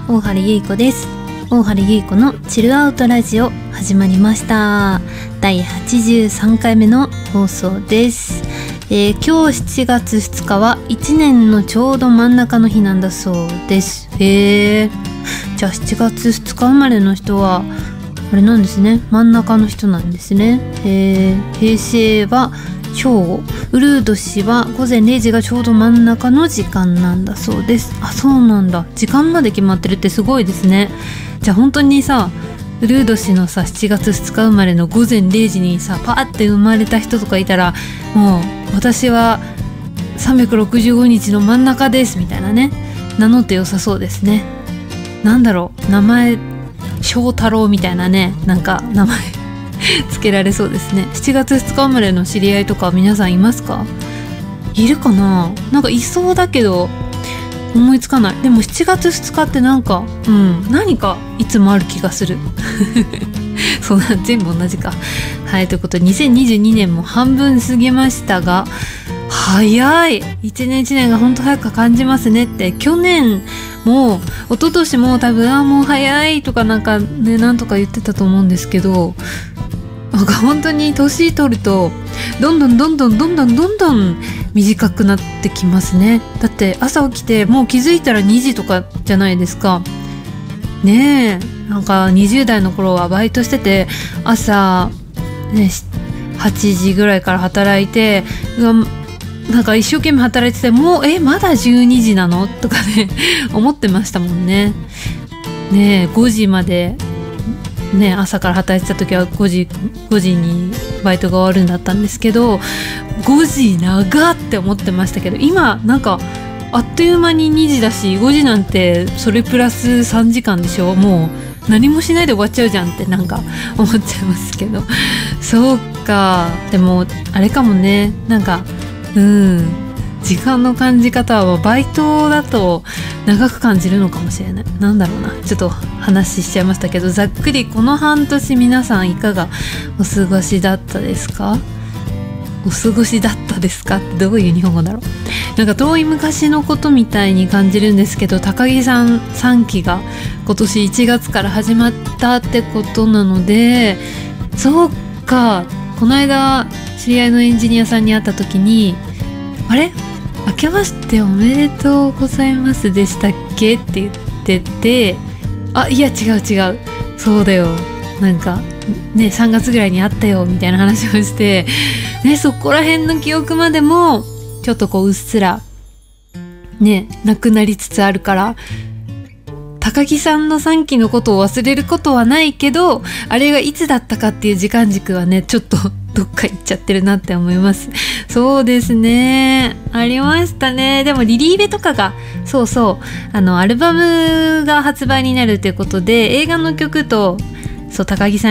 大原ゆい子です。大原ゆい子のチルアウトラジオ始まりました。第83回目の放送です。今日7月2日は1年のちょうど真ん中の日なんだそうです。じゃあ7月2日生まれの人はあれなんですね、真ん中の人なんですね。平成は正午、うるう年は午前0時がちょうど真ん中の時間なんだそうです。あ、そうなんだ。時間まで決まってるってすごいですね。じゃあ本当にさ、うるう年のさ7月2日生まれの午前0時にさパーって生まれた人とかいたら、もう私は365日の真ん中ですみたいなね、名乗って良さそうですね。なんだろう、名前翔太郎みたいなね、なんか名前つけられそうですね。7月2日生まれの知り合いとか皆さんいますか？いるかな？なんかいそうだけど思いつかない。でも7月2日ってなんか何かいつもある気がするそんな全部同じか。はい、ということで2022年も半分過ぎましたが、早い。一年一年が本当早く感じますねって。去年も一昨年も多分もう早いとかなんかね、なんとか言ってたと思うんですけど、なんか本当に年取るとどんどん短くなってきますね。だって朝起きてもう気づいたら2時とかじゃないですかね。なんか20代の頃はバイトしてて朝、ね、8時ぐらいから働いて、なんか一生懸命働いてて、もうまだ12時なのとかね思ってましたもんね。5時までね、朝から働いてた時は5時にバイトが終わるんだったんですけど、5時長って思ってましたけど、今なんかあっという間に2時だし、5時なんてそれプラス3時間でしょ。もう何もしないで終わっちゃうじゃんってなんか思っちゃいますけどそうか。でもあれかもね、なんか時間の感じ方はバイトだと長く感じるのかもしれない。なんだろうな、ちょっと話しちゃいましたけど、ざっくりこの半年皆さんいかがお過ごしだったですか？お過ごしだったですかってどういう日本語だろう。なんか遠い昔のことみたいに感じるんですけど、高木さん3期が今年1月から始まったってことなので、そうか、この間知り合いのエンジニアさんに会った時に、あれ明けましておめでとうございますでしたっけって言ってて、いや違うそうだよ、なんかね3月ぐらいに会ったよみたいな話をしてね、そこら辺の記憶までもちょっとこううっすらねなくなりつつあるから、高木さんの3期のことを忘れることはないけど、あれがいつだったかっていう時間軸はねちょっとどっか行っちゃってるなって思います。そうですね、ありましたね。でもリリーベとかがアルバムが発売になるということで、映画の曲と高木さん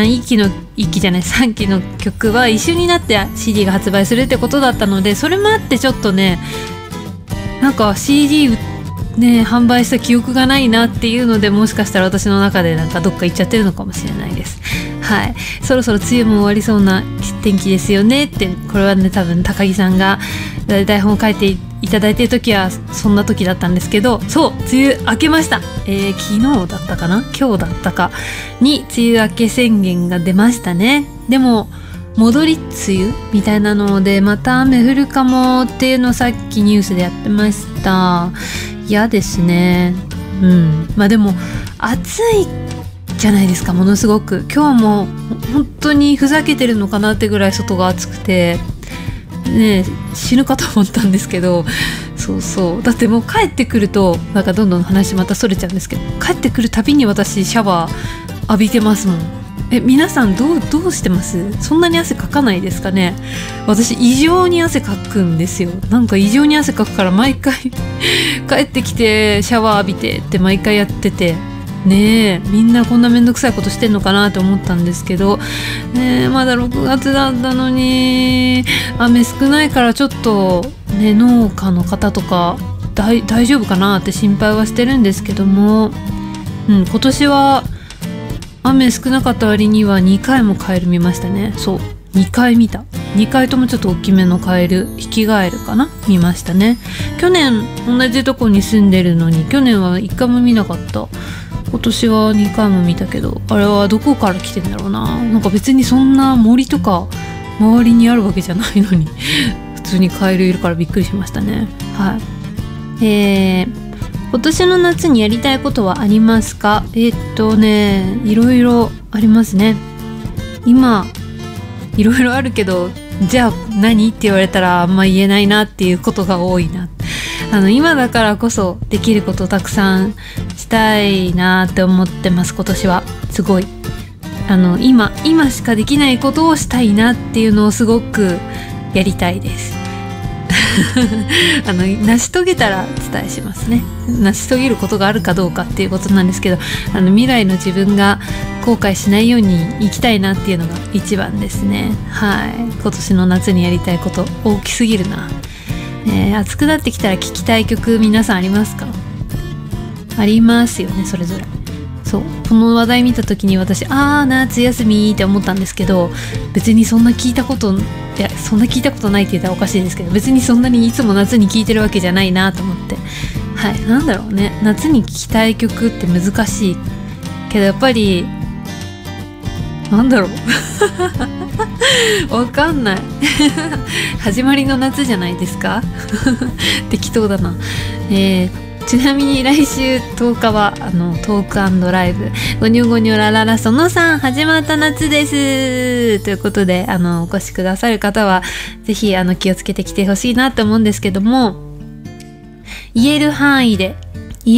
3期の曲は一緒になって CD が発売するってことだったので、それもあってちょっとね、なんか CD ね販売した記憶がないなっていうので、もしかしたら私の中でなんかどっか行っちゃってるのかもしれないです。はい、そろそろ梅雨も終わりそうな天気ですよねって。これはね多分高木さんが台本を書いていただいている時はそんな時だったんですけど、そう梅雨明けました。昨日だったかな、今日だったかに梅雨明け宣言が出ましたね。でも戻り梅雨みたいなのでまた雨降るかもっていうのをさっきニュースでやってました。嫌ですね。まあでも暑いじゃないですか、ものすごく。今日も本当にふざけてるのかなってぐらい外が暑くてね、死ぬかと思ったんですけど、だってもう帰ってくるとなんかどんどん話またそれちゃうんですけど、帰ってくるたびに私シャワー浴びてますもん。皆さんどうしてます？そんなに汗かかないですかね？私異常に汗かくんですよ。なんか異常に汗かくから毎回帰ってきてシャワー浴びてって毎回やっててね、みんなこんなめんどくさいことしてんのかなと思ったんですけどね。まだ6月だったのに雨少ないからちょっとね、農家の方とか大丈夫かなって心配はしてるんですけども、今年は雨少なかった割には2回もカエル見ましたね。そう2回見た。2回ともちょっと大きめのカエル、ヒキガエルかな、見ましたね。去年同じとこに住んでるのに去年は1回も見なかった。 今年は2回も見たけど、あれはどこから来てんだろうな。なんか別にそんな森とか周りにあるわけじゃないのに普通にカエルいるからびっくりしましたね。はい。今年の夏にやりたいことはありますか？いろいろありますね。今いろいろあるけど、じゃあ何って言われたらあんま言えないなっていうことが多いな。今だからこそできることをたくさんしたいなって思ってます。今年はすごい今しかできないことをしたいなっていうのをすごくやりたいです成し遂げたらお伝えしますね。成し遂げることがあるかどうかっていうことなんですけど、未来の自分が後悔しないように生きたいなっていうのが一番ですね。はい。今年の夏にやりたいこと大きすぎるな。暑くなってきたら聴きたい曲皆さんありますか？ありますよね、それぞれ。そう、この話題見た時に私夏休みって思ったんですけど、別にそんな聞いたことないって言ったらおかしいですけど、別にそんなにいつも夏に聴いてるわけじゃないなと思って、はい。なんだろうね、夏に聴きたい曲って難しいけど、やっぱりなんだろうわかんない始まりの夏じゃないですか適当だな。ちなみに来週10日はトーク&ライブゴニョゴニョラララその3始まった夏ですということで、お越しくださる方はぜひ気をつけてきてほしいなと思うんですけども、言える範囲で、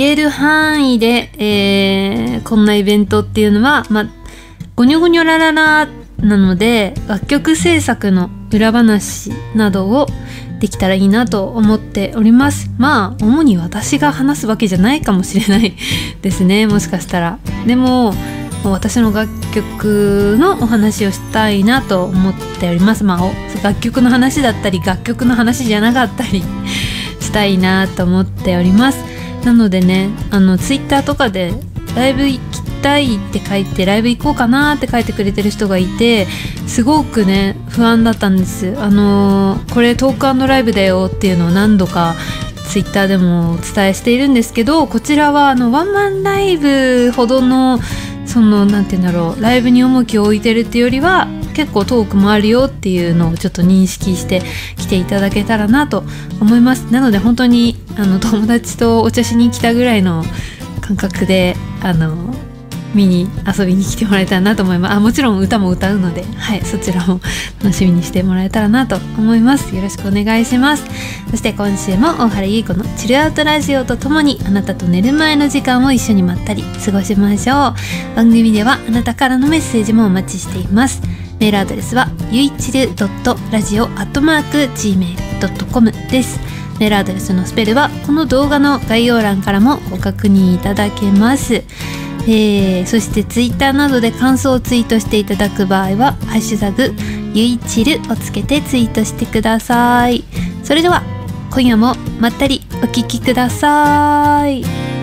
こんなイベントっていうのはゴニョゴニョラララなので、楽曲制作の裏話などをできたらいいなと思っております。主に私が話すわけじゃないかもしれないですね、もしかしたら。でも私の楽曲のお話をしたいなと思っております。楽曲の話だったり楽曲の話じゃなかったりしたいなと思っております。なのでね、ツイッターとかでライブ行きたいって書いて、ライブ行こうかなって書いてくれてる人がいて、すごくね不安だったんです。これトーク&ライブだよっていうのを何度かツイッターでもお伝えしているんですけど、こちらはワンマンライブほどのなんて言うんだろう、ライブに重きを置いてるっていうよりは結構トークもあるよっていうのをちょっと認識して来ていただけたらなと思います。なので本当に友達とお茶しに来たぐらいの感覚で遊びに来てもらえたらなと思います。もちろん歌も歌うので、はい、そちらも楽しみにしてもらえたらなと思います。よろしくお願いします。そして今週も大原ゆい子のチルアウトラジオとともに、あなたと寝る前の時間を一緒にまったり過ごしましょう。番組ではあなたからのメッセージもお待ちしています。メールアドレスはゆいちる.radio@gmail.com です。メールアドレスのスペルはこの動画の概要欄からもご確認いただけます。そしてツイッターなどで感想をツイートしていただく場合はハッシュタグゆいちるをつけてツイートしてください。それでは今夜もまったりお聞きください。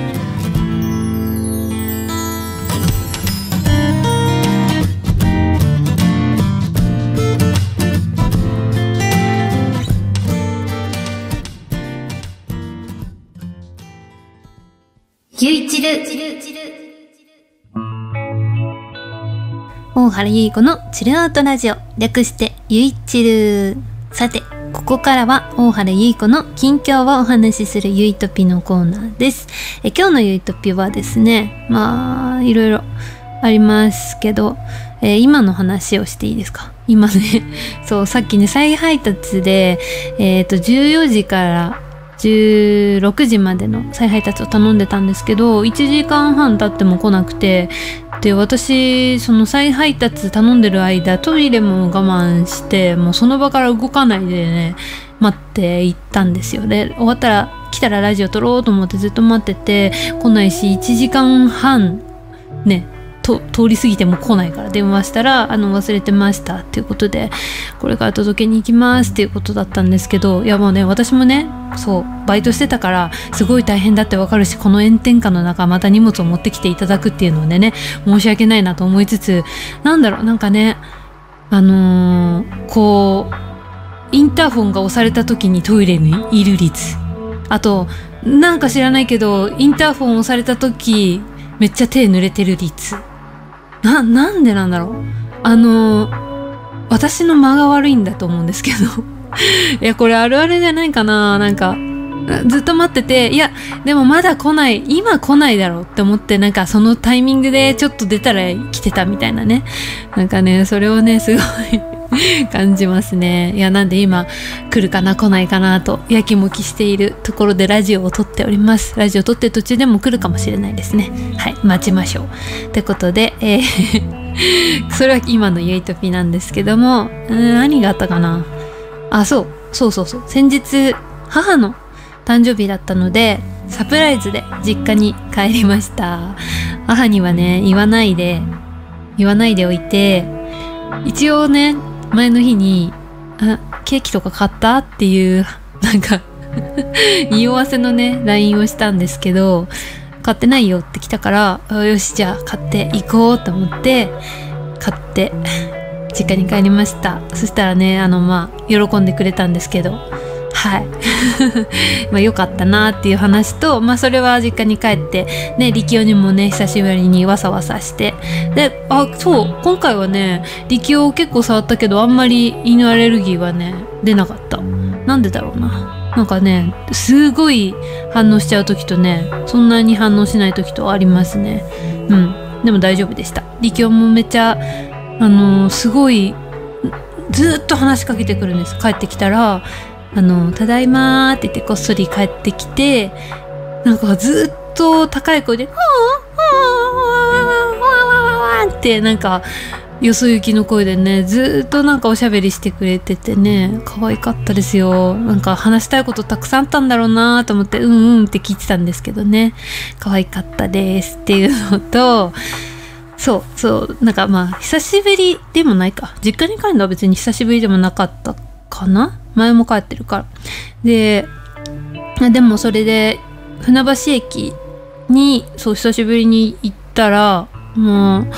ゆいちる大原ゆい子のチルアウトラジオ、略してゆいちる。さて、ここからは大原ゆい子の近況をお話しするゆいとぴのコーナーです。今日のゆいとぴはですね、いろいろありますけど、今の話をしていいですか？今ねそうさっきね再配達で14時から16時までの再配達を頼んでたんですけど、1時間半経っても来なくて、で私その再配達頼んでる間トイレも我慢して、もうその場から動かないでね待って行ったんですよ。で終わったら来たらラジオ撮ろうと思ってずっと待ってて来ないし、1時間半ね通り過ぎても来ないから電話したら忘れてましたっていうことで、これから届けに行きますっていうことだったんですけど、いやもうね私もねそうバイトしてたからすごい大変だってわかるし、この炎天下の中また荷物を持ってきていただくっていうのでね申し訳ないなと思いつつ、なんかねこうインターフォンが押された時にトイレにいる率、あとなんか知らないけどインターフォン押された時めっちゃ手濡れてる率。なんでなんだろう。私の間が悪いんだと思うんですけどいやこれあるあるじゃないかな。なんかずっと待ってて、いやでもまだ来ない、今来ないだろうって思って、なんかそのタイミングでちょっと出たら来てたみたいなね。なんかねそれをねすごい感じますね。いやなんで今来るかな来ないかなとやきもきしているところでラジオを撮っております。ラジオ撮ってる途中でも来るかもしれないですね。はい、待ちましょうってことで、それは今のゆいとぴなんですけども、何があったかな。そう先日母の誕生日だったのでサプライズで実家に帰りました。母にはね言わないでおいて、一応ね前の日にケーキとか買ったっていうなんか匂わせのね LINE をしたんですけど、買ってないよって来たから、よしじゃあ買っていこうと思って買って実家に帰りました。そしたらね喜んでくれたんですけど、はい良かったなっていう話と、それは実家に帰ってね、力夫にもね久しぶりにわさわさして、でそう今回はね力夫結構触ったけどあんまり犬アレルギーはね出なかった。なんでだろうな。なんかねすごい反応しちゃう時とねそんなに反応しない時とありますね。でも大丈夫でした。力夫もめっちゃすごいずっと話しかけてくるんです。帰ってきたらただいまーって言ってこっそり帰ってきて、なんかずっと高い声でってなんかよそ行きの声でねずっとなんかおしゃべりしてくれててね、可愛かったですよ。なんか話したいことたくさんあったんだろうなと思ってって聞いてたんですけどね、可愛かったですっていうのと、そうなんか久しぶりでもないか、実家に帰るのは別に久しぶりでもなかったかな、前も帰ってるから。でもそれで船橋駅に久しぶりに行ったら、もう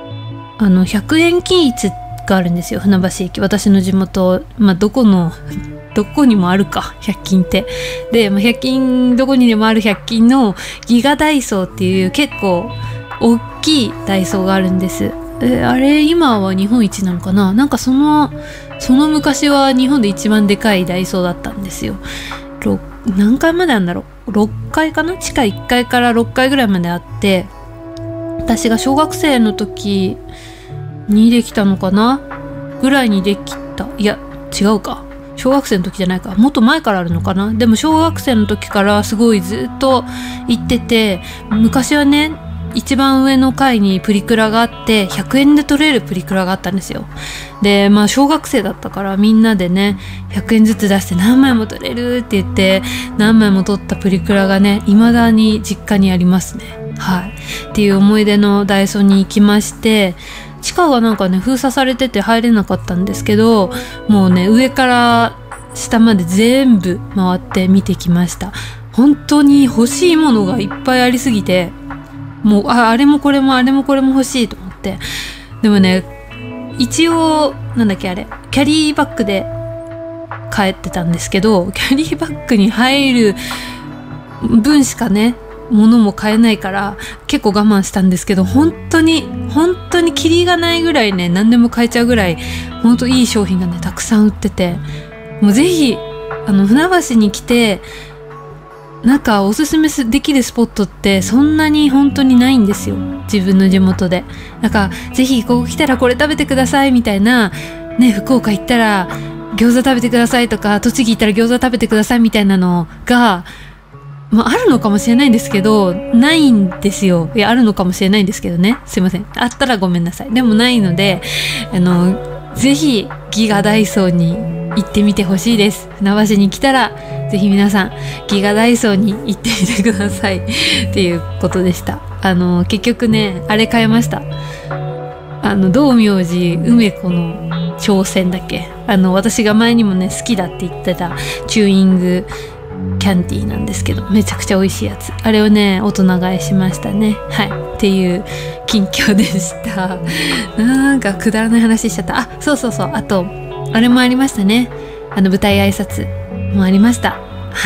100円均一があるんですよ、船橋駅。私の地元どこにもあるか100均って。で100均どこにでもある100均のギガダイソーっていう結構大きいダイソーがあるんです。あれ今は日本一なのかな。なんかその昔は日本で一番でかいダイソーだったんですよ。何階まであるんだろう、6階かな、地下1階から6階ぐらいまであって、私が小学生の時にできたのかなぐらいにできた。いや違うか、小学生の時じゃないか、もっと前からあるのかな。でも小学生の時からすごいずっと行ってて、昔はね一番上の階にプリクラがあって100円で取れるプリクラがあったんですよ。で小学生だったからみんなでね100円ずつ出して何枚も取れるって言って何枚も取ったプリクラがね未だに実家にありますね。っていう思い出のダイソーに行きまして、地下がなんかね封鎖されてて入れなかったんですけど、もうね上から下まで全部回って見てきました。本当に欲しいものがいっぱいありすぎて、もうあれもこれもあれもこれも欲しいと思って。でもね一応なんだっけあれキャリーバッグで帰ってたんですけど、キャリーバッグに入る分しかね物も買えないから結構我慢したんですけど、本当にキリがないぐらいね何でも買えちゃうぐらい本当いい商品がねたくさん売ってて、もうぜひ船橋に来てなんかおすすめできるスポットってそんなに本当にないんですよ、自分の地元で。なんかぜひここ来たらこれ食べてくださいみたいなね、福岡行ったら餃子食べてくださいとか、栃木行ったら餃子食べてくださいみたいなのがあるのかもしれないんですけどないんですよ。いやあるのかもしれないんですけどね、すいません、あったらごめんなさい。でもないのでぜひギガダイソーに行ってみてほしいです。船橋に来たらぜひ皆さんギガダイソーに行ってみてくださいっていうことでした。結局ねあれ買いました。道明寺梅子の挑戦だっけ、私が前にもね好きだって言ってたチューイングキャンディーなんですけど、めちゃくちゃ美味しいやつ、あれをね大人買いしましたね。っていう近況でした。なんかくだらない話しちゃった。そうあとあれもありましたね、舞台挨拶もありました。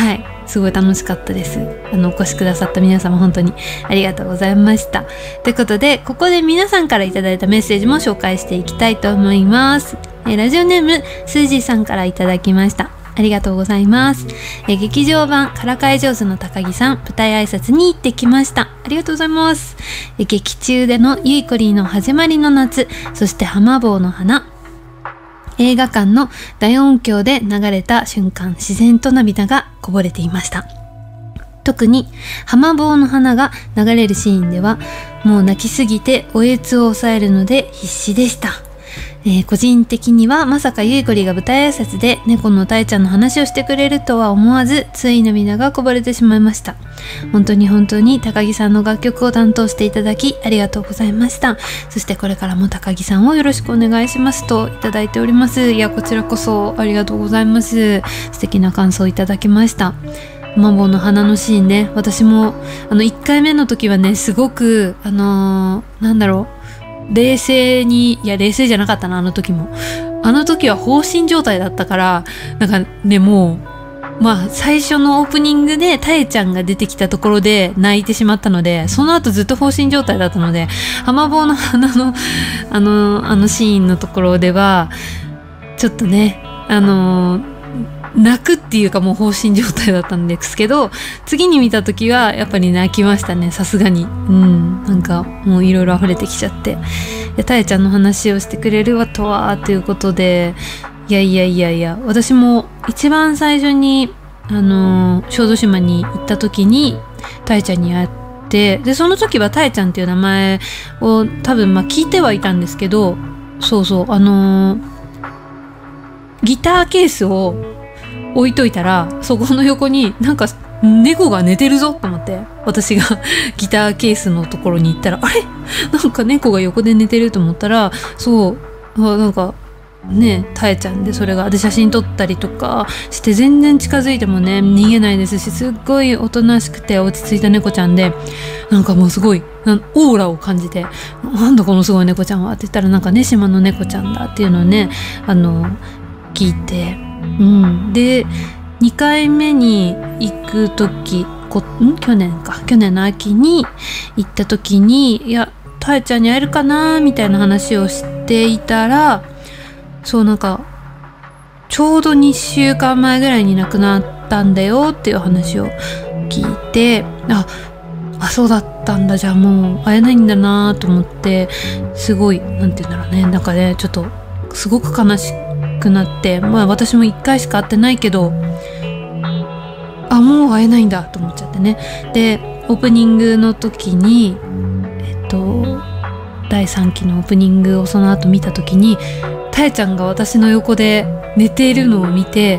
すごい楽しかったです。お越しくださった皆様本当にありがとうございました。ということで、ここで皆さんからいただいたメッセージも紹介していきたいと思います。ラジオネームスージーさんからいただきました。ありがとうございます。劇場版からかい上手の高木さん、舞台挨拶に行ってきました。ありがとうございます。劇中でのゆいこりんの始まりの夏、そして浜坊の花、映画館の大音響で流れた瞬間、自然と涙がこぼれていました。特に浜坊の花が流れるシーンでは、もう泣きすぎておえつを抑えるので必死でした。個人的にはまさかゆいこりが舞台挨拶で猫のたえちゃんの話をしてくれるとは思わず、つい涙がこぼれてしまいました。本当に高木さんの楽曲を担当していただきありがとうございました。そしてこれからも高木さんをよろしくお願いしますといただいております。いや、こちらこそありがとうございます。素敵な感想をいただきました。マンボウの花のシーンね、私も1回目の時はね、すごく冷静に、いや冷静じゃなかったな、あの時は放心状態だったから、なんかね、もう最初のオープニングでたえちゃんが出てきたところで泣いてしまったので、その後ずっと放心状態だったので、浜坊の花のあのシーンのところではちょっとね、泣くっていうかもう放心状態だったんですけど、次に見た時はやっぱり泣きましたね、さすがに。なんかもういろいろ溢れてきちゃって、たえちゃんの話をしてくれるわとはということで、いや私も一番最初に小豆島に行った時にたえちゃんに会って、でその時はたえちゃんっていう名前を多分聞いてはいたんですけど、ギターケースを置いといたら、そこの横になんか猫が寝てるぞと思って、私がギターケースのところに行ったら、あれなんか猫が横で寝てると思ったら、なんかね、たえちゃんで、それがで写真撮ったりとかして、全然近づいてもね逃げないですし、すっごいおとなしくて落ち着いた猫ちゃんで、なんかもうすごいオーラを感じて、なんだこのすごい猫ちゃんはって言ったら、なんかね、島の猫ちゃんだっていうのをね聞いて、で2回目に行く時、去年の秋に行った時に、いやたえちゃんに会えるかなみたいな話をしていたら、なんかちょうど2週間前ぐらいに亡くなったんだよっていう話を聞いて、そうだったんだ、じゃあもう会えないんだなと思って、すごいなんて言うんだろうね、なんかね、ちょっとすごく悲しくなって、私も1回しか会ってないけど、もう会えないんだと思っちゃってね。でオープニングの時に第3期のオープニングをその後見た時に、たえちゃんが私の横で寝ているのを見て、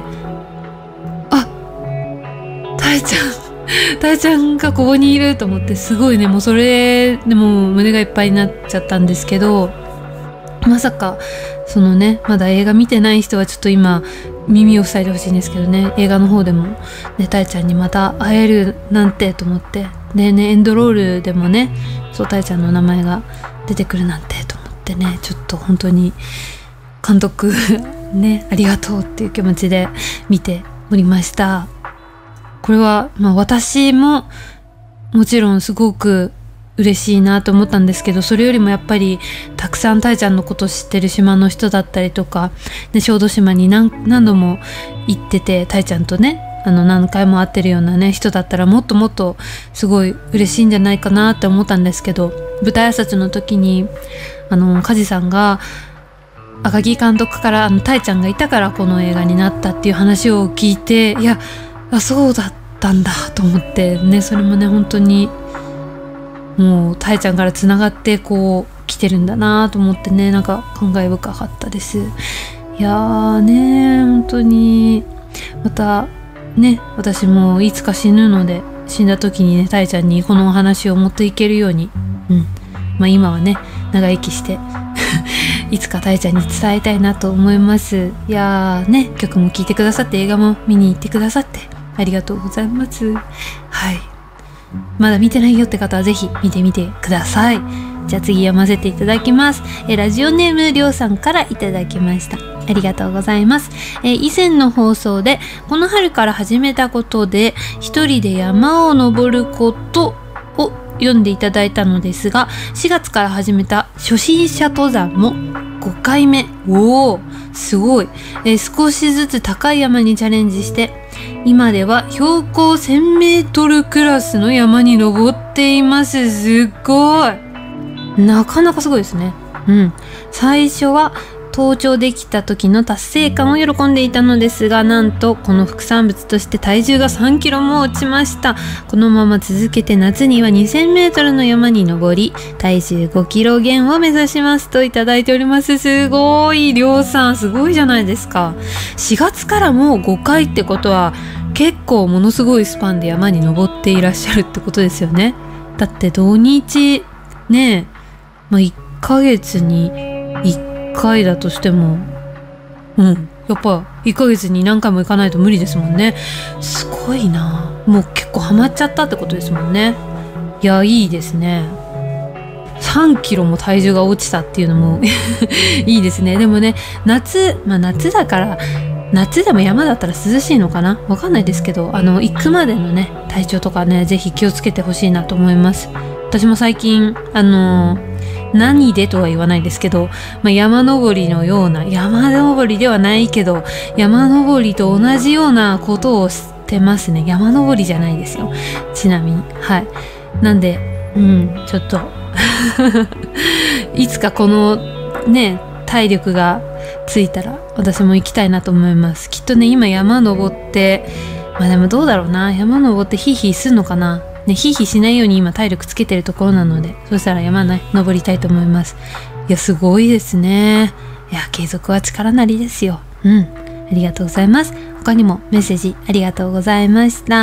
たえちゃんがここにいると思って、すごいね、もうそれでも胸がいっぱいになっちゃったんですけど、まさかまだ映画見てない人はちょっと今耳を塞いでほしいんですけどね、映画の方でもね、たえちゃんにまた会えるなんてと思って、エンドロールでもね、たえちゃんの名前が出てくるなんてと思ってね、ちょっと本当に監督ね、ありがとうっていう気持ちで見ておりました。これは私ももちろんすごく嬉しいなと思ったんですけど、それよりもやっぱりたくさんたえちゃんのこと知ってる島の人だったりとか、小豆島に何度も行ってて、たえちゃんとね何回も会ってるようなね人だったら、もっともっとすごい嬉しいんじゃないかなって思ったんですけど、舞台挨拶の時に梶さんが赤木監督からたえちゃんがいたからこの映画になったっていう話を聞いて、いやそうだったんだと思ってね、それもね本当にもうたえちゃんからつながってこう来てるんだなと思ってね、なんか感慨深かったです。いやーね、本当にまたね、私もいつか死ぬので、死んだ時にねたえちゃんにこのお話を持っていけるように、今はね長生きしていつかたえちゃんに伝えたいなと思います。いやーね、曲も聴いてくださって、映画も見に行ってくださってありがとうございます。まだ見てないよって方はぜひ見てみてください。じゃあ次読ませていただきます。ラジオネームりょうさんからいただきました。 ありがとうございます。以前の放送でこの春から始めたことで一人で山を登ることを読んでいただいたのですが、4月から始めた初心者登山も5回目。おー、すごい。少しずつ高い山にチャレンジして、今では標高1000メートルクラスの山に登っています。すごい。なかなかすごいですね。最初は登頂できた時の達成感を喜んでいたのですが、なんとこの副産物として体重が3キロも落ちました。このまま続けて夏には2000メートルの山に登り、体重5キロ減を目指しますといただいております。すごい、りょうさんすごいじゃないですか。4月からもう5回ってことは結構ものすごいスパンで山に登っていらっしゃるってことですよね。だって土日ね、1ヶ月に1回だとしても、やっぱ1ヶ月に何回も行かないと無理ですもんね。すごいな。もう結構ハマっちゃったってことですもんね。いや、いいですね。3キロも体重が落ちたっていうのもいいですね。でもね、夏だから、夏でも山だったら涼しいのかな、わかんないですけど、行くまでのね体調とかね、ぜひ気をつけてほしいなと思います。私も最近何でとは言わないですけど、山登りのような、山登りではないけど山登りと同じようなことをしてますね。山登りじゃないですよ、ちなみに。はい。なんでちょっといつかこのね体力がついたら私も行きたいなと思います。きっとね、今山登って、でもどうだろうな、山登ってヒーヒーするのかなね、ヒーヒーしないように今体力つけてるところなので、そしたら山ね登りたいと思います。いや、すごいですね。いや、継続は力なりですよ。ありがとうございます。他にもメッセージありがとうございました。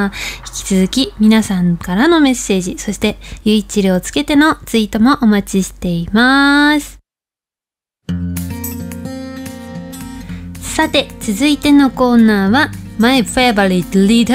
引き続き皆さんからのメッセージ、そしてゆいちるをつけてのツイートもお待ちしています。さて、続いてのコーナーはMy Favorite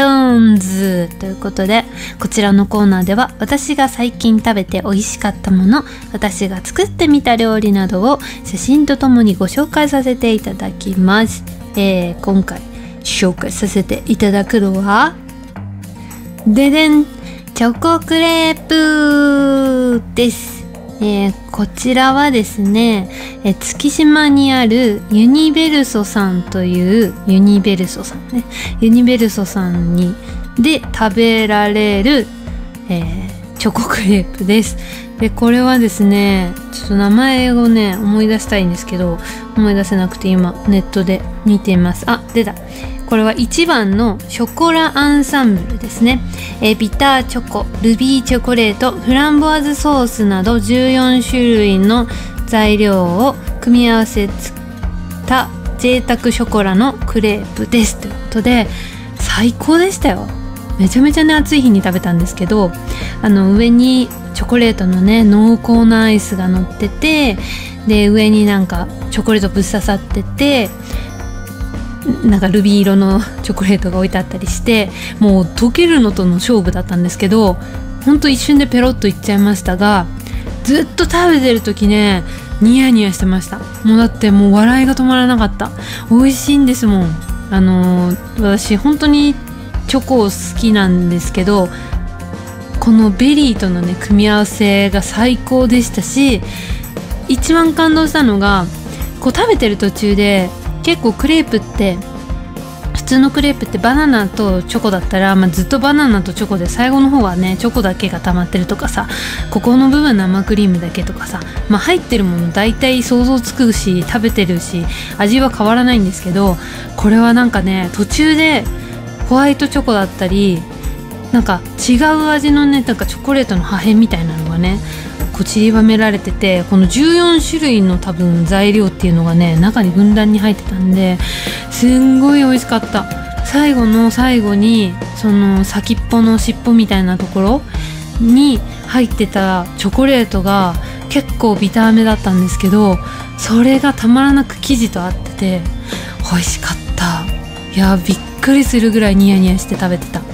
Returns ということで、こちらのコーナーでは私が最近食べて美味しかったもの、私が作ってみた料理などを写真とともにご紹介させていただきます。今回紹介させていただくのはででん、チョコクレープです。こちらはですね、月島にあるユニベルソさんというユニベルソさんにで食べられる、チョコクレープです。で、これはですね、ちょっと名前をね思い出したいんですけど、思い出せなくて今ネットで見ています。あ、出た。これは1番のショコラアンサンブルですね。ビターチョコ、ルビーチョコレート、フランボワーズソースなど14種類の材料を組み合わせた贅沢ショコラのクレープですということで、最高でしたよ。めちゃめちゃね、暑い日に食べたんですけど、上にチョコレートのね濃厚なアイスが乗ってて、で上になんかチョコレートぶっ刺さってて、なんかルビー色のチョコレートが置いてあったりして、もう溶けるのとの勝負だったんですけど、ほんと一瞬でペロッといっちゃいましたが、ずっと食べてる時ねニヤニヤしてました。もうだってもう笑いが止まらなかった。美味しいんですもん。私本当にチョコ好きなんですけど、このベリーとのね組み合わせが最高でしたし、一番感動したのが、こう食べてる途中で結構クレープって、普通のクレープってバナナとチョコだったら、ずっとバナナとチョコで最後の方はねチョコだけが溜まってるとかさ、ここの部分生クリームだけとかさ、入ってるもの大体想像つくし食べてるし味は変わらないんですけど、これはなんかね途中でホワイトチョコだったりなんか違う味のね、なんかチョコレートの破片みたいなのがねこう散りばめられてて、この14種類の多分材料っていうのがね中にふんだんに入ってたんで、すんごい美味しかった。最後の最後にその先っぽの尻尾みたいなところに入ってたチョコレートが結構ビターめだったんですけど、それがたまらなく生地と合ってて美味しかった。いや、びっくりするぐらいニヤニヤして食べてた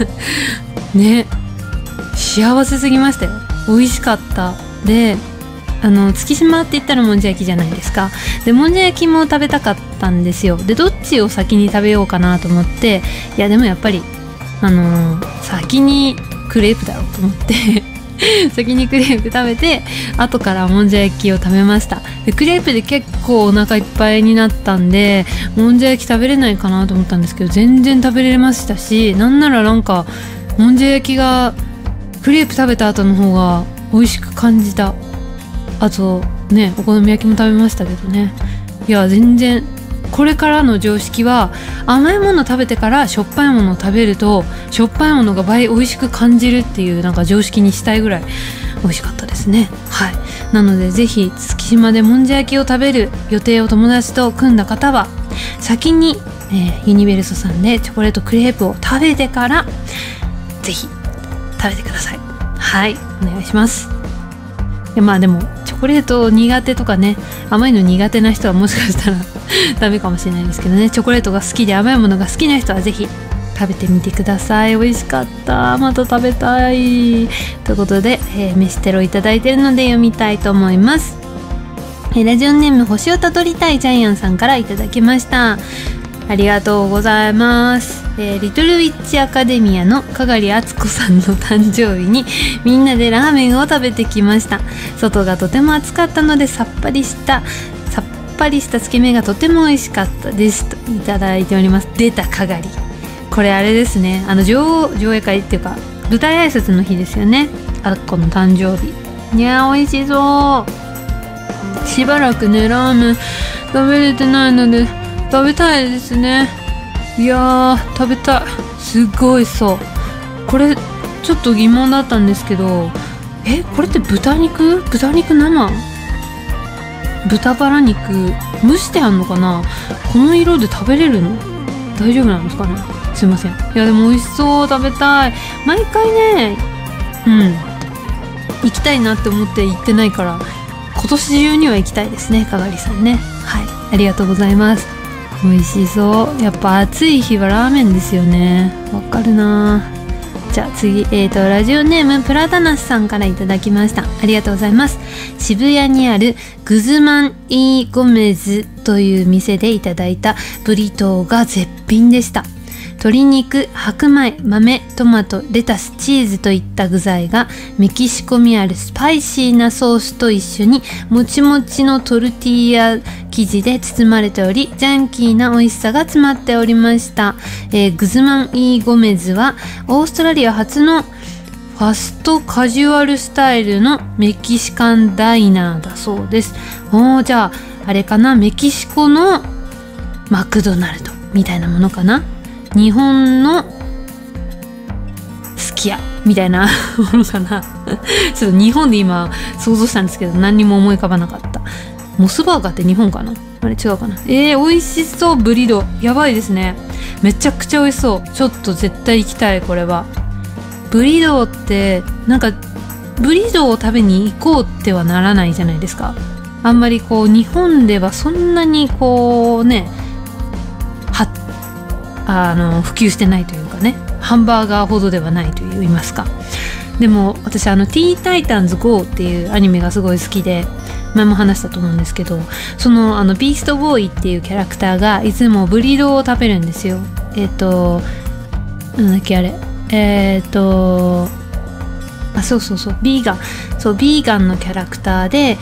ね、幸せすぎましたよ。美味しかった。で月島って言ったらもんじゃ焼きじゃないですか。でもんじゃ焼きも食べたかったんですよ。でどっちを先に食べようかなと思って、いやでもやっぱり先にクレープだろうと思って先にクレープ食べて、後からもんじゃ焼きを食べました。でクレープで結構お腹いっぱいになったんで、もんじゃ焼き食べれないかなと思ったんですけど、全然食べれましたし、なんならなんかもんじゃ焼きがクレープ食べた後の方が美味しく感じた。あとね、お好み焼きも食べましたけどね。いや全然これからの常識は、甘いもの食べてからしょっぱいものを食べるとしょっぱいものが倍美味しく感じるっていう、なんか常識にしたいぐらい美味しかったですね。はい。なのでぜひ月島でもんじゃ焼きを食べる予定を友達と組んだ方は、先に、ユニベルソさんでチョコレートクレープを食べてからぜひ食べてください。はい、お願いします。まあでもチョコレート苦手とかね、甘いの苦手な人はもしかしたらダメかもしれないですけどね、チョコレートが好きで甘いものが好きな人はぜひ食べてみてください。美味しかった。また食べたいということで、飯テロいただいているので読みたいと思います。ラジオネーム星をたどりたいジャイアンさんからいただきました。ありがとうございます。リトルウィッチアカデミアのかがりあつこさんの誕生日にみんなでラーメンを食べてきました。外がとても暑かったのでさっぱりしたつけ麺がとても美味しかったですといただいております。出たかがり、これあれですね、上映会っていうか舞台挨拶の日ですよね、あっこの誕生日。いや美味しそう。しばらくねラーメン食べれてないので食べたいですね。いやー食べたい。すっごいそう。これちょっと疑問だったんですけど、これって豚肉生、豚バラ肉蒸してあんのかな。この色で食べれるの大丈夫なんですかね。すいません。いやでも美味しそう。食べたい。毎回ね行きたいなって思って行ってないから、今年中には行きたいですね、かがりさんね。はい、ありがとうございます。美味しそう。やっぱ暑い日はラーメンですよね。わかるな。じゃあ次、ラジオネームプラダナスさんからいただきました。ありがとうございます。渋谷にあるグズマン・イー・ゴメズという店でいただいたブリトーが絶品でした。鶏肉、白米、豆、トマト、レタス、チーズといった具材がメキシコ味あるスパイシーなソースと一緒にもちもちのトルティーヤ生地で包まれており、ジャンキーな美味しさが詰まっておりました。グズマン・イー・ゴメズはオーストラリア初のファストカジュアルスタイルのメキシカンダイナーだそうです。じゃああれかな、メキシコのマクドナルドみたいなものかな。日本のすき家みたいなものかなちょっと日本で今想像したんですけど何にも思い浮かばなかった。モスバーガーって日本かな、あれ違うかな。美味しそう。ブリドやばいですね。めちゃくちゃ美味しそう。ちょっと絶対行きたい。これはブリドってなんかブリドを食べに行こうってはならないじゃないですか。あんまりこう日本ではそんなにこうね普及してないというかね、ハンバーガーほどではないと言いますか。でも私ティータイタンズ GO っていうアニメがすごい好きで、前も話したと思うんですけど、そのビーストボーイっていうキャラクターがいつもブリドーを食べるんですよ。なんだっけあれ、そうビーガンのキャラクターで、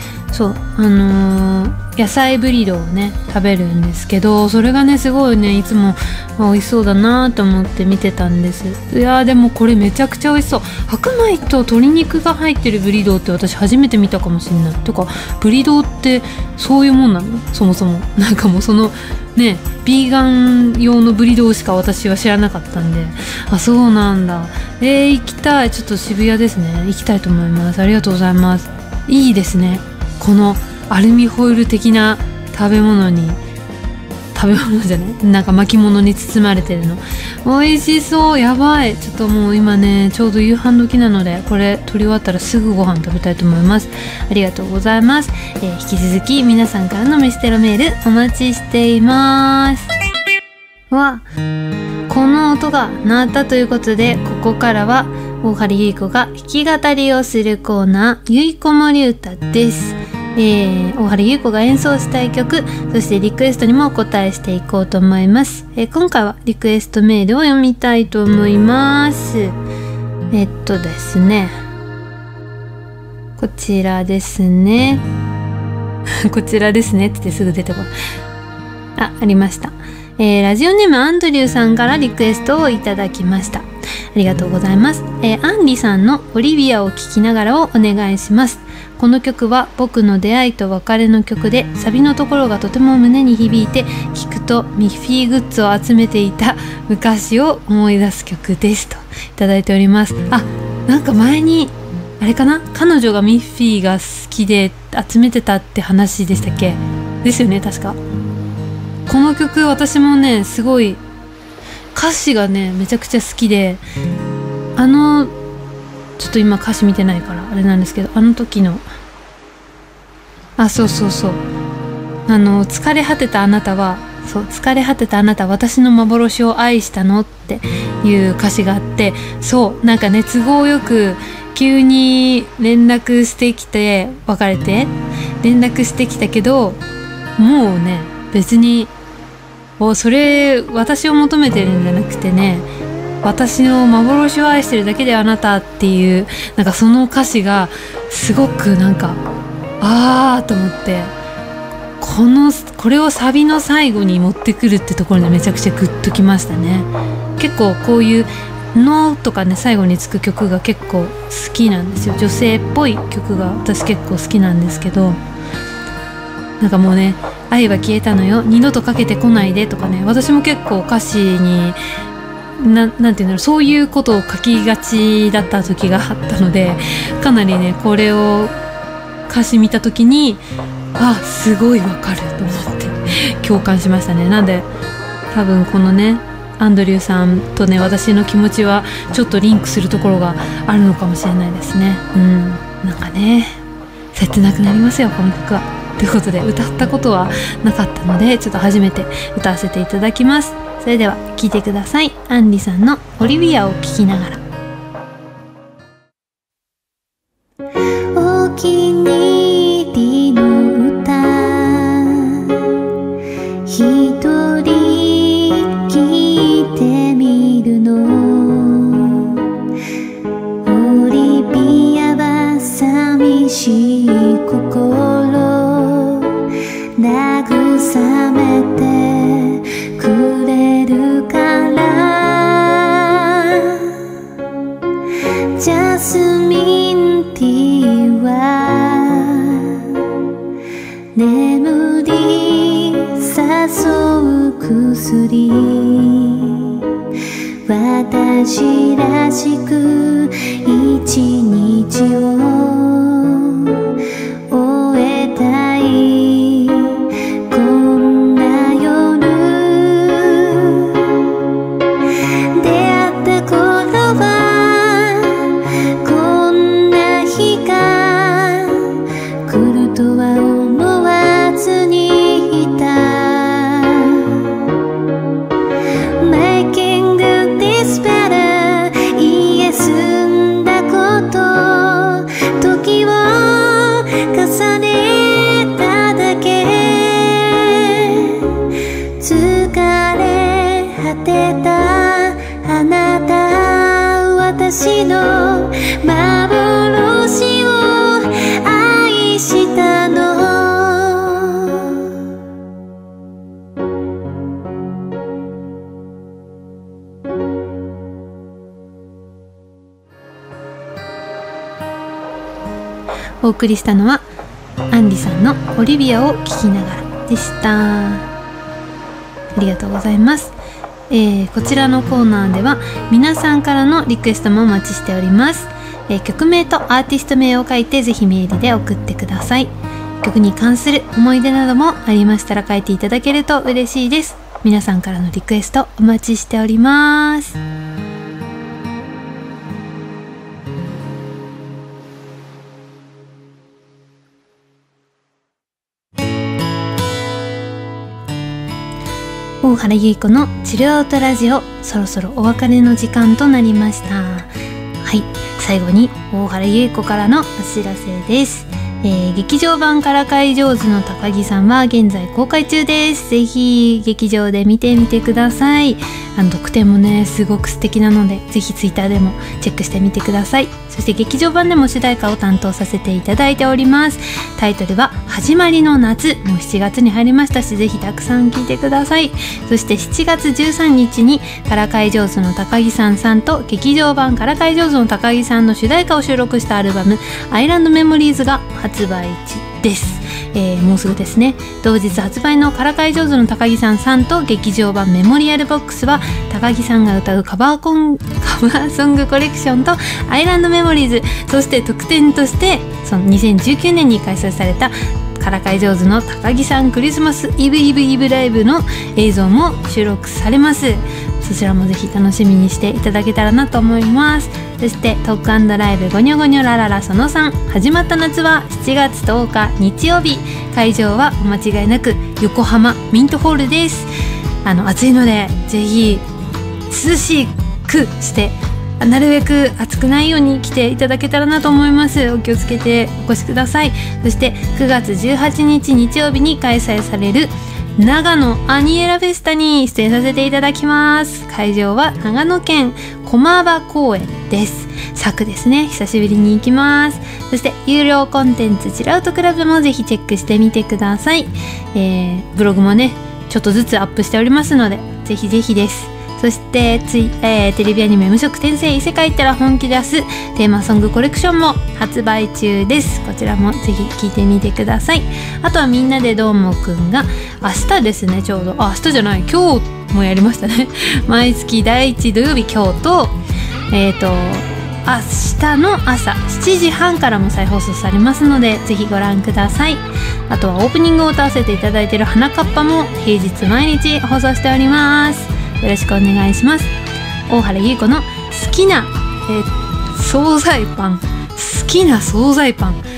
野菜ブリドーをね食べるんですけど、それがねすごいねいつも美味しそうだなと思って見てたんです。いやでもこれめちゃくちゃ美味しそう。白米と鶏肉が入ってるブリドーって私初めて見たかもしれない。とかブリドーってそういうもんなの？そもそもなんかもうそのねビーガン用のブリドーしか私は知らなかったんで、そうなんだ。行きたい。ちょっと渋谷ですね、行きたいと思います。ありがとうございます。いいですね、このアルミホイル的な食べ物じゃない、なんか巻物に包まれてるの美味しそう。やばい。ちょっともう今ねちょうど夕飯時なので、これ取り終わったらすぐご飯食べたいと思います。ありがとうございます。引き続き皆さんからの飯テロメールお待ちしています。この音が鳴ったということで、ここからは大原ゆい子が弾き語りをするコーナー、ゆいこもり歌です。大原ゆい子が演奏したい曲、そしてリクエストにもお答えしていこうと思います。今回はリクエストメールを読みたいと思います。ですね、こちらですねこちらですねって言ってすぐ出てこない。ありました。ラジオネームアンドリューさんからリクエストをいただきました。ありがとうございます。アンリさんのオリビアを聴きながらをお願いします。この曲は僕の出会いと別れの曲で、サビのところがとても胸に響いて、聴くとミッフィーグッズを集めていた昔を思い出す曲ですといただいております。なんか前にあれかな、彼女がミッフィーが好きで集めてたって話でしたっけ？ですよね、確か。この曲私もね、すごい歌詞がねめちゃくちゃ好きで、ちょっと今歌詞見てないからあれなんですけど、あの時のそう疲れ果てたあなたは、疲れ果てたあなたは私の幻を愛したのっていう歌詞があって、なんかね、都合よく急に連絡してきて別れて、連絡してきたけど、もうね別にそれ私を求めてるんじゃなくてね、私の幻を愛してるだけであなたっていう、なんかその歌詞がすごくなんかと思って、これをサビの最後に持ってくるってところでめちゃくちゃグッときましたね。結構こういうのとかね、最後につく曲が結構好きなんですよ。女性っぽい曲が私結構好きなんですけど、なんかもうね、愛は消えたのよ、二度とかけてこないでとかね、私も結構歌詞になんていうんだろう、そういうことを書きがちだった時があったので、かなりねこれを歌詞見た時にすごいわかると思って共感しましたね。なんで多分このねアンドリューさんとね、私の気持ちはちょっとリンクするところがあるのかもしれないですね。なんかね切なくなりますよ、この曲は。ということで、歌ったことはなかったのでちょっと初めて歌わせていただきます。それでは聴いてください。アンリさんのオリビアを聴きながら。 お気に入りの歌、一人聞いてみるの。オリビアは寂しい心慰めてくれるから。ジャスミンティーは眠り誘う薬、私らしく一日を終えたい。こんな夜出会った頃はこんな日が来るとは思わずにいた。 Making this better、 言え済んだこと、時を重ねただけ。疲れ果てたあなた、私の幻を愛したの。 お送りしたのはアンリさんのオリビアを聴きながらでした。ありがとうございます。こちらのコーナーでは皆さんからのリクエストもお待ちしております。曲名とアーティスト名を書いてぜひメールで送ってください。曲に関する思い出などもありましたら書いていただけると嬉しいです。皆さんからのリクエストお待ちしております。大原ゆい子のチルアウトラジオ、そろそろお別れの時間となりました。ははい、最後に大原優子からのお知らせです。劇場版からかい上手の高木さんは現在公開中です。ぜひ劇場で見てみてください。特典もねすごく素敵なので、ぜひツイッターでもチェックしてみてください。そして劇場版でも主題歌を担当させていただいております。タイトルは始まりの夏。もう7月に入りましたし、ぜひたくさん聴いてください。そして7月13日にからかい上手の高木さんと劇場版からかい上手の高木さんの主題歌を収録したアルバムアイランドメモリーズが発売中です。もうすぐですね。同日発売のからかい上手の高木さんと劇場版メモリアルボックスは高木さんが歌うカバーソングコレクションとアイランドメモリーズ、そして特典としてその2019年に開催されたからかい上手の高木さんクリスマスイブイブイブライブの映像も収録されます。そちらもぜひ楽しみにしていただけたらなと思います。そしてトーク&ライブゴニョゴニョラララその3、始まった夏は7月10日日曜日、会場はお間違いなく横浜ミントホールです。暑いのでぜひ涼しくしてなるべく暑くないように来ていただけたらなと思います。お気をつけてお越しください。そして9月18日日曜日に開催される長野アニエラフェスタに出演させていただきます。会場は長野県駒場公園です。佐久ですね。久しぶりに行きます。そして有料コンテンツチルアウトクラブもぜひチェックしてみてください。ブログもねちょっとずつアップしておりますのでぜひぜひです。そしてテレビアニメ無色転生異世界ったら本気出すテーマソングコレクションも発売中です。こちらもぜひ聴いてみてください。あとはみんなでどーもくんが明日ですね、ちょうど明日じゃない今日もやりましたね毎月第1土曜日今日と明日の朝7時半からも再放送されますのでぜひご覧ください。あとはオープニングを歌わせていただいている花かっぱも平日毎日放送しております。よろしくお願いします。大原優子の好きな、惣菜パン、好きな惣菜パン、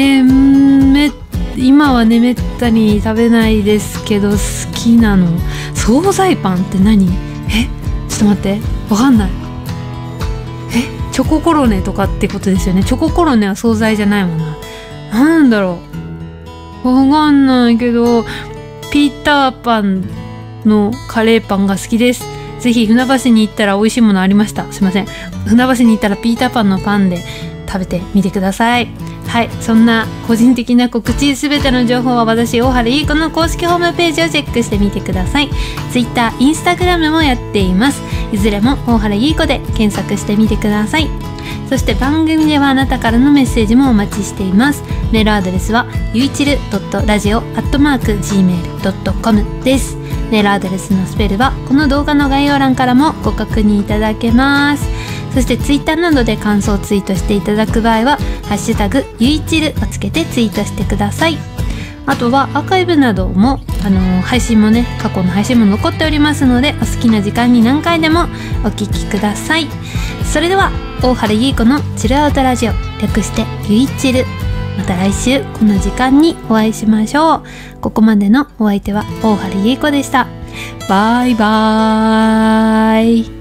今はねめったに食べないですけど好きなの惣菜パンって何？ちょっと待ってわかんない。チョココロネとかってことですよね。チョココロネは惣菜じゃないもんな。なんだろうわかんないけどピーターパンのカレーパンが好きです。ぜひ船橋に行ったら美味しいものありました。すいません。船橋に行ったらピーターパンのパンで食べてみてください。はい、そんな個人的な告知すべての情報は私大原優子の公式ホームページをチェックしてみてください。Twitter、Instagram もやっています。いずれも大原優子で検索してみてください。そして番組ではあなたからのメッセージもお待ちしています。メールアドレスはゆいちる.radio@gmail.com です。メールアドレスのスペルはこの動画の概要欄からもご確認いただけます。そしてツイッターなどで感想ツイートしていただく場合はハッシュタグゆいちるをつけてツイートしてください。あとはアーカイブなども配信もね過去の配信も残っておりますのでお好きな時間に何回でもお聞きください。それでは大原優子のチルアウトラジオ略してゆいちる、また来週この時間にお会いしましょう。ここまでのお相手は大原優子でした。バイバーイ。